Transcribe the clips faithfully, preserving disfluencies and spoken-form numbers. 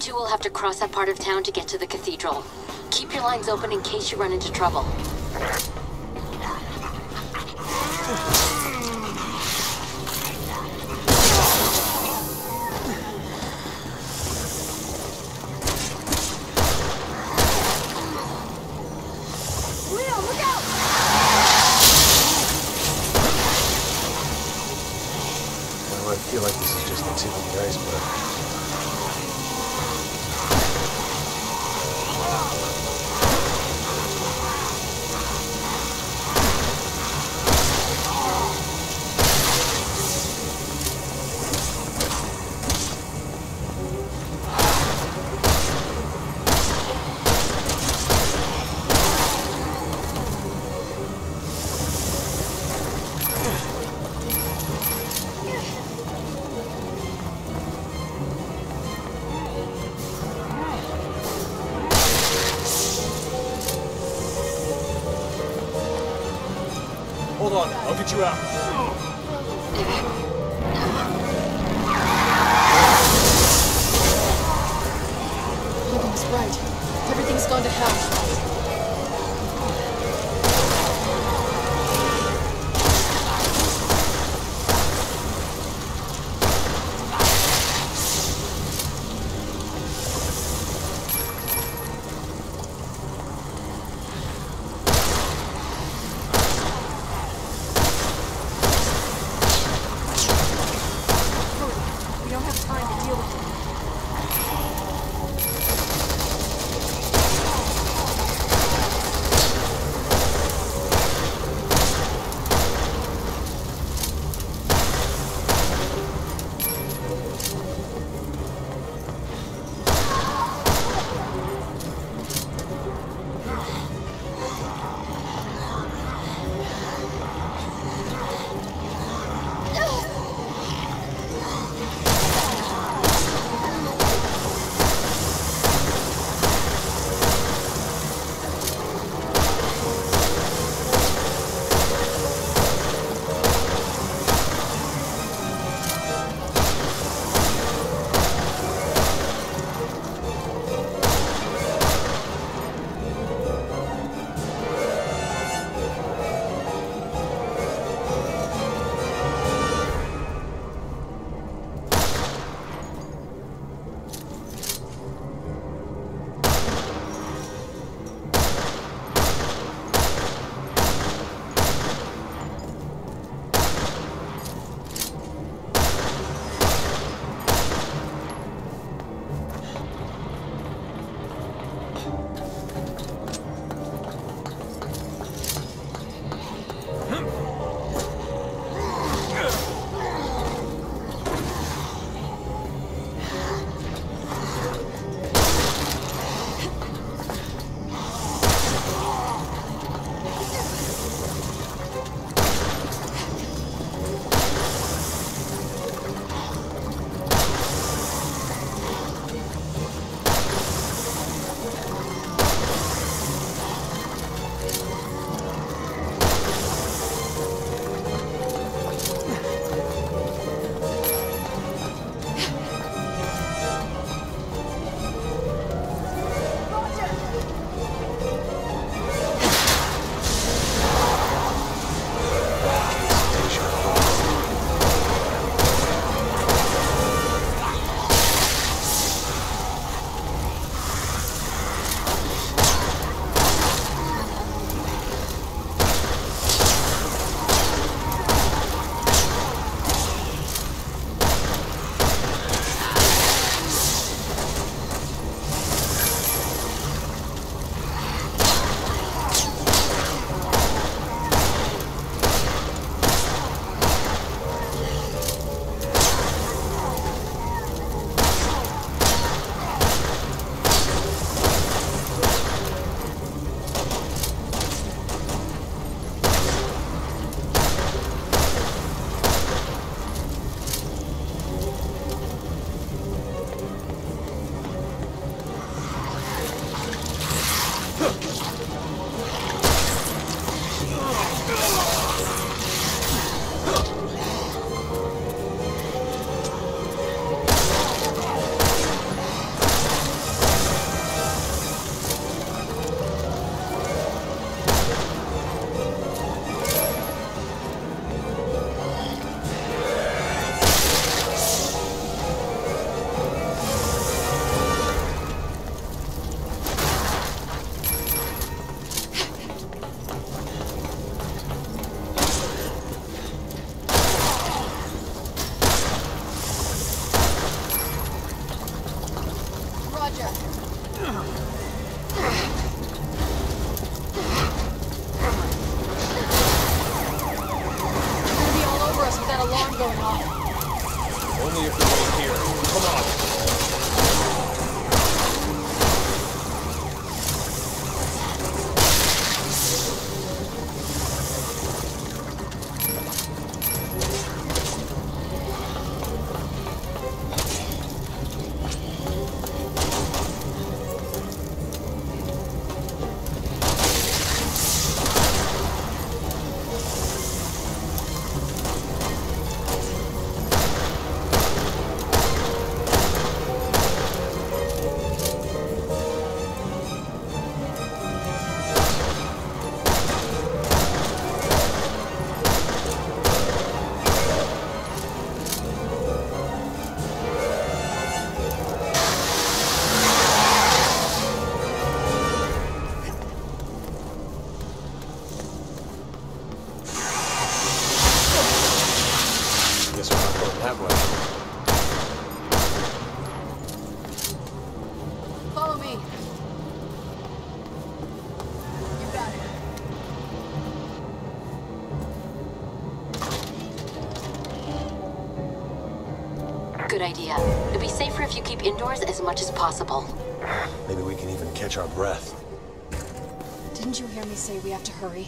two will have to cross that part of town to get to the cathedral. Keep your lines open in case you run into trouble. I feel like this is just the tip of the iceberg. Hold on, I'll get you out. Logan's right. Everything's gone to hell. We don't have time to deal with it. going off. Only if they're in here. Come on. Follow me. You got it. Good idea. It'll be safer if you keep indoors as much as possible. Maybe we can even catch our breath. Didn't you hear me say we have to hurry?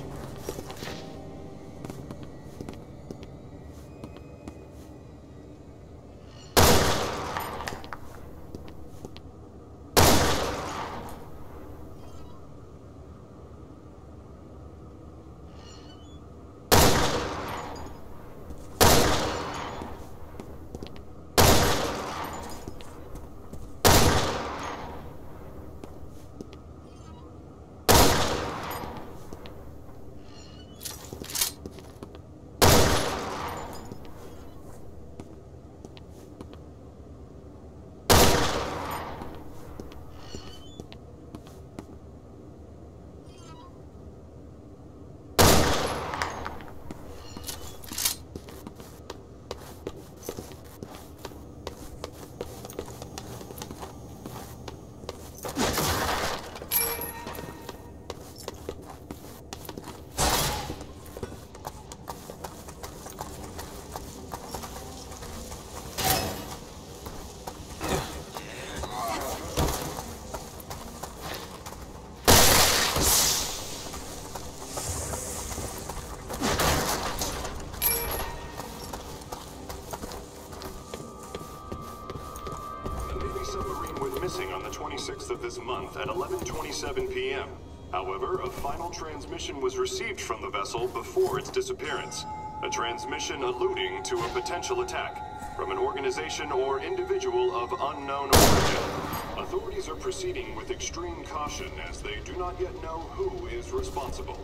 Missing on the twenty-sixth of this month at eleven twenty-seven p m However, a final transmission was received from the vessel before its disappearance. A transmission alluding to a potential attack from an organization or individual of unknown origin. Authorities are proceeding with extreme caution as they do not yet know who is responsible.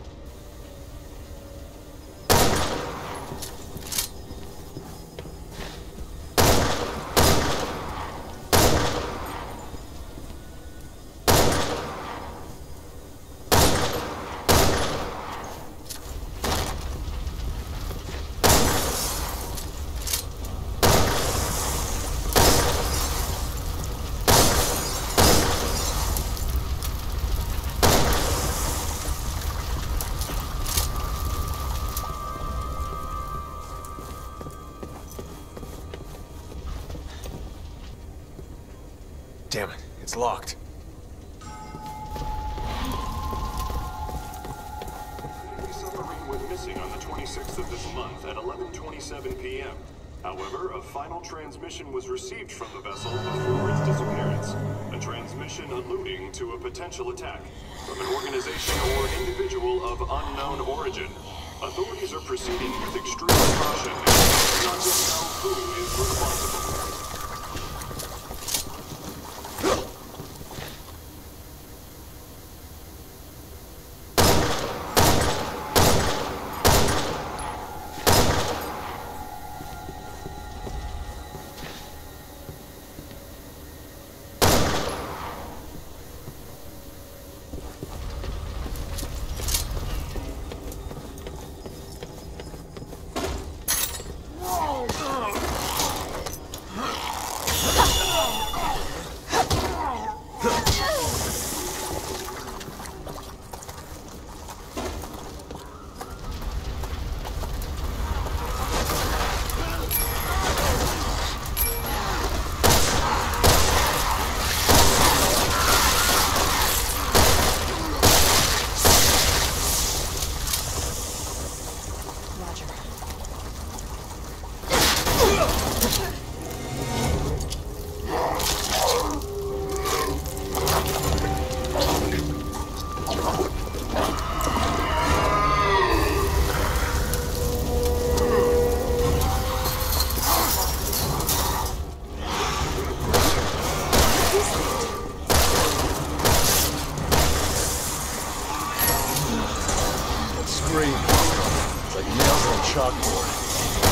Damn it, it's locked. The submarine went missing on the twenty-sixth of this month at eleven twenty-seven p m However, a final transmission was received from the vessel before its disappearance. A transmission alluding to a potential attack from an organization or individual of unknown origin. Authorities are proceeding with extreme caution and do not yet know who is responsible. talk for.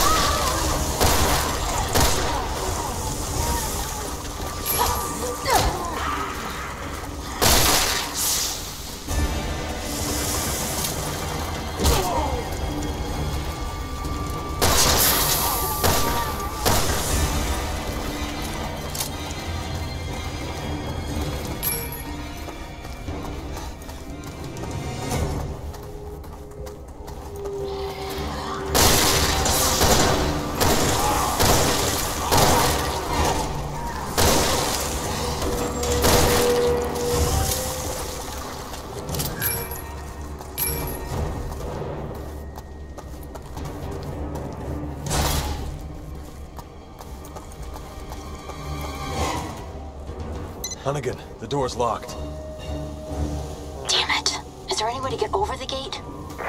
Hunnigan, the door's locked. Damn it. Is there any way to get over the gate?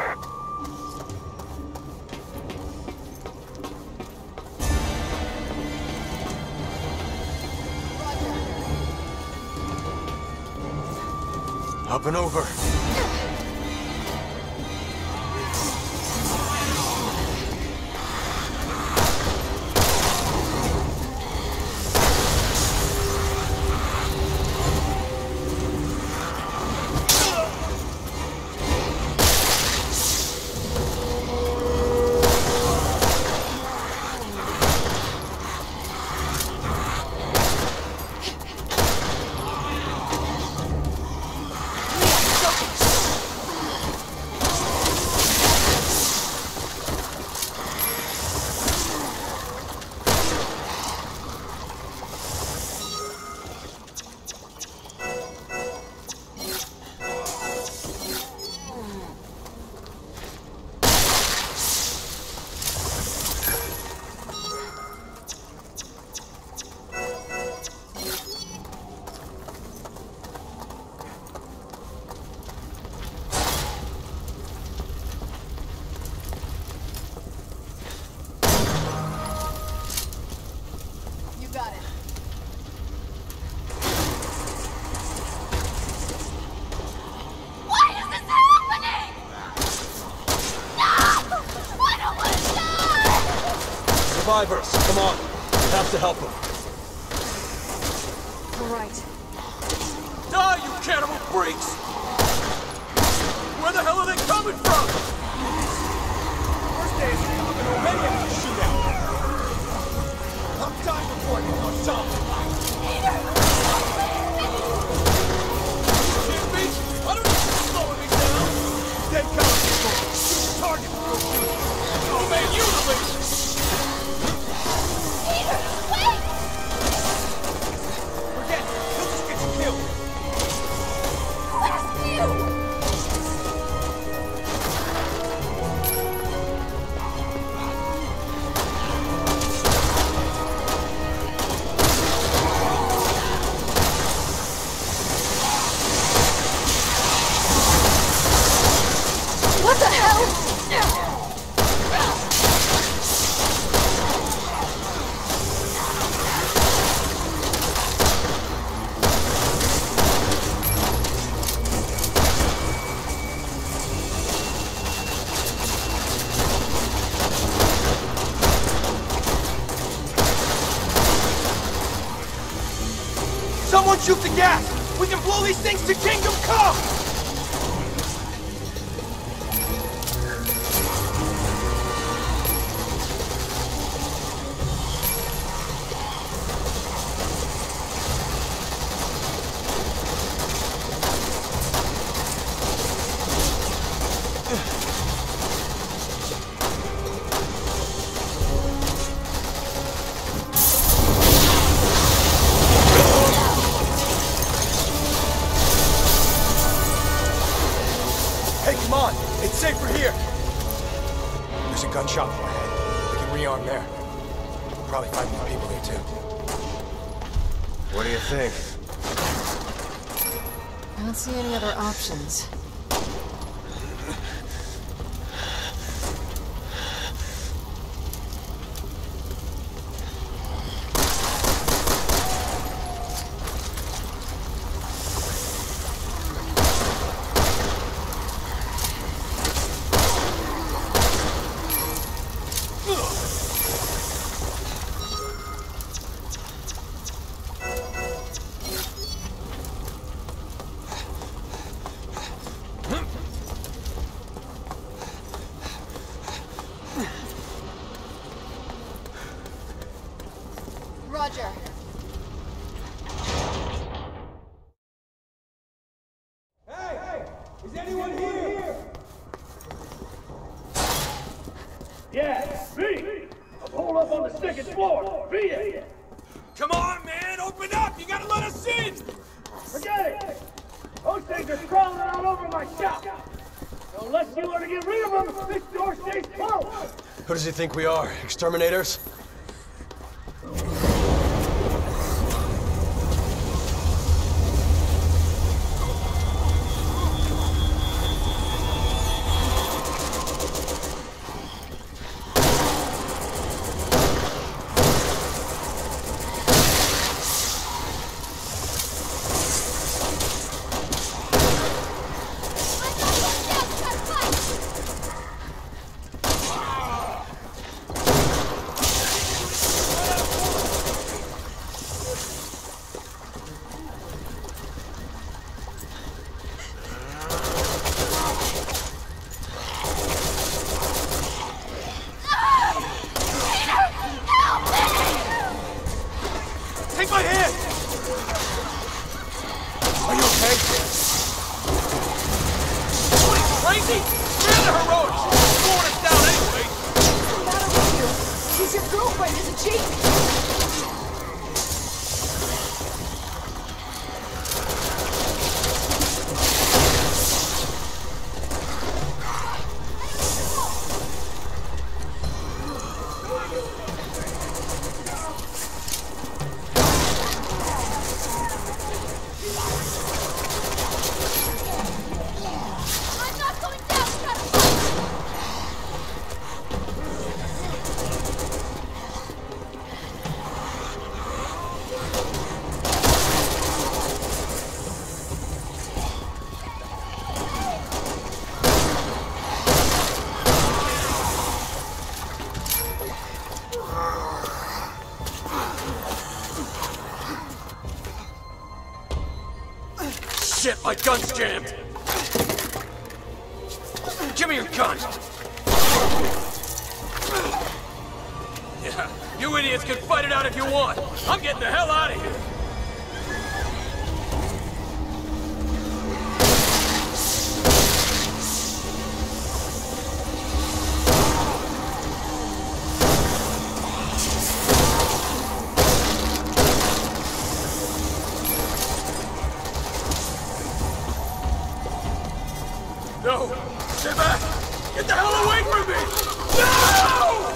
Up and over. Survivors, come on. We have to help them. All right. Die, you cannibal freaks! Where the hell are they coming from? First day is coming already after the shootout. I'm time before I get on something. Can't be? I don't need you slowing me down. Dead cow people. Shoot the target. Oh man, you the least. What the hell? Someone shoot the gas! We can blow these things to Kingdom Come! Hey, come on! It's safer here! There's a gun shop up ahead. We can rearm there. We'll probably find more people there, too. What do you think? I don't see any other options. Roger. Hey! Hey! Is anyone here? Yeah, me! I'm holed up on the second floor. Be it! Come on, man! Open up! You gotta let us in! Forget it! Those things are crawling all over my shop! So unless you want to get rid of them, this door stays closed! Who does he think we are? Exterminators? Take my hand! Are you okay? What, are you crazy? You're the heroics! You're slowing us down anyway! What's the matter with you? She's your girlfriend, isn't she? Shit, my gun's jammed! Give me your gun! Yeah, you idiots can fight it out if you want! I'm getting the hell out of here! No! Stay back! Get the hell away from me! No!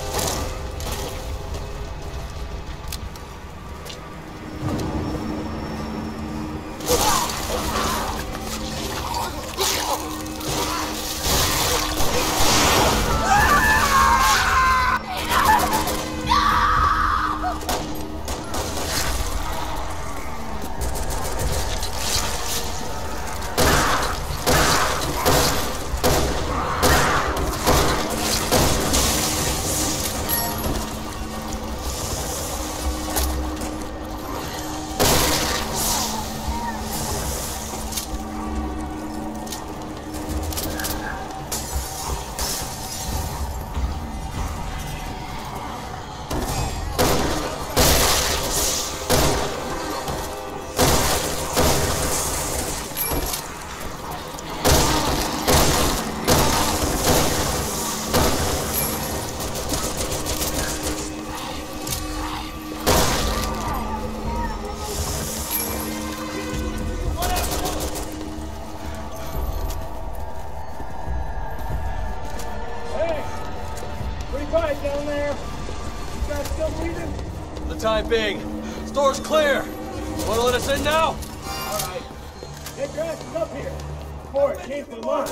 Quiet down there. You guys still breathing? For the time being, store's clear. Want to let us in now? All right. Get your asses up here before it came from mine.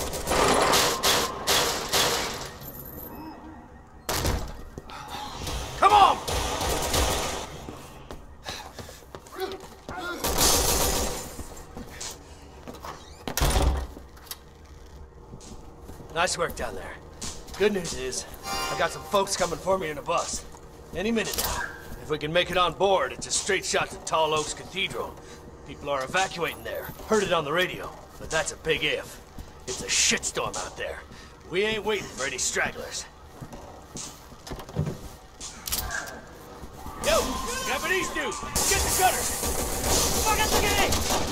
Come on! Nice work down there. Good news is, I got some folks coming for me in a bus. Any minute now. If we can make it on board, it's a straight shot to Tall Oaks Cathedral. People are evacuating there. Heard it on the radio. But that's a big if. It's a shitstorm out there. We ain't waiting for any stragglers. Yo! you! Get the gunners! Fuck at the gate!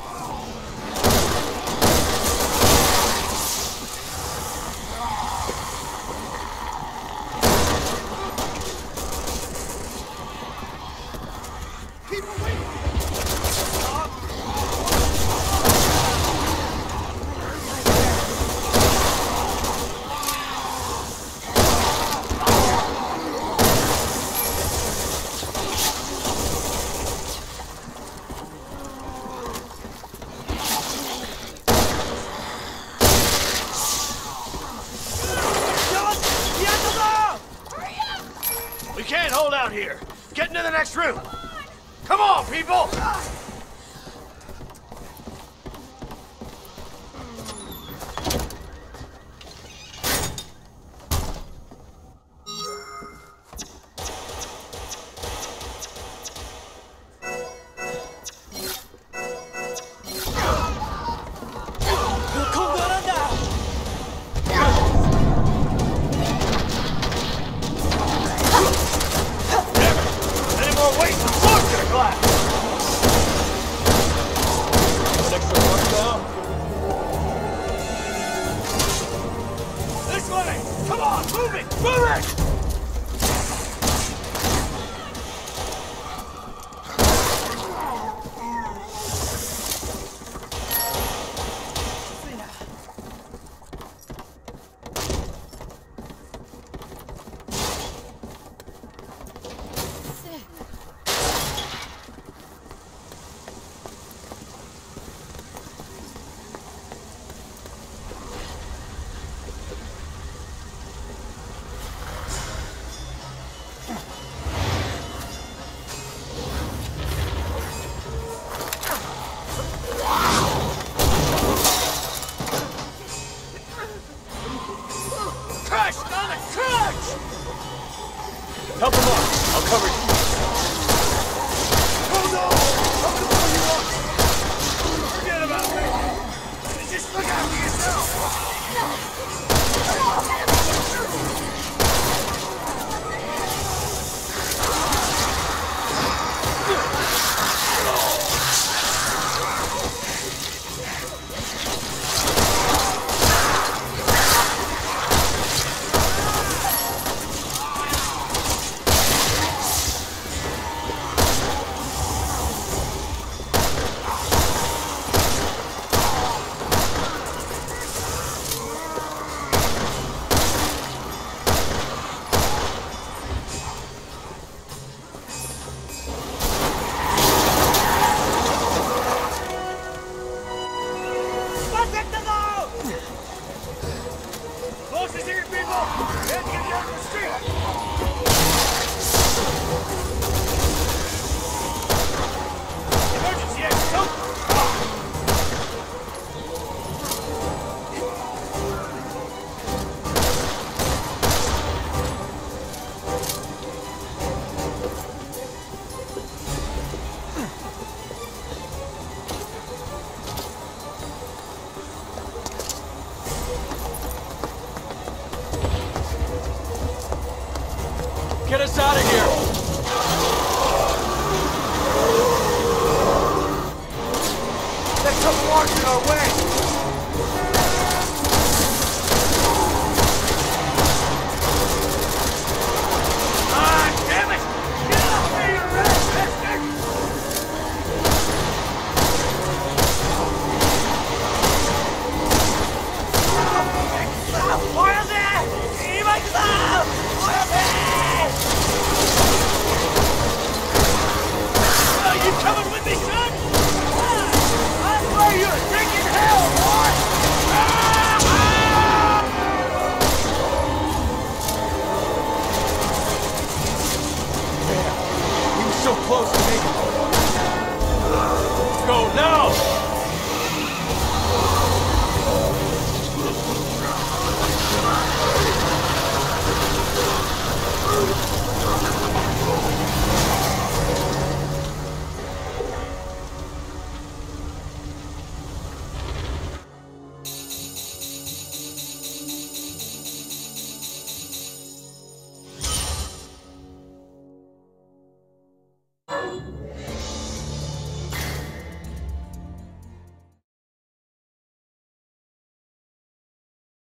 We can't hold out here. Get into the next room. Come on, people! Come on, move it! Move it! Help him up. I'll cover you. Hold on! I'll cover you up! Forget about me! Just look after yourself! Get us out of here! There's some marks in our way!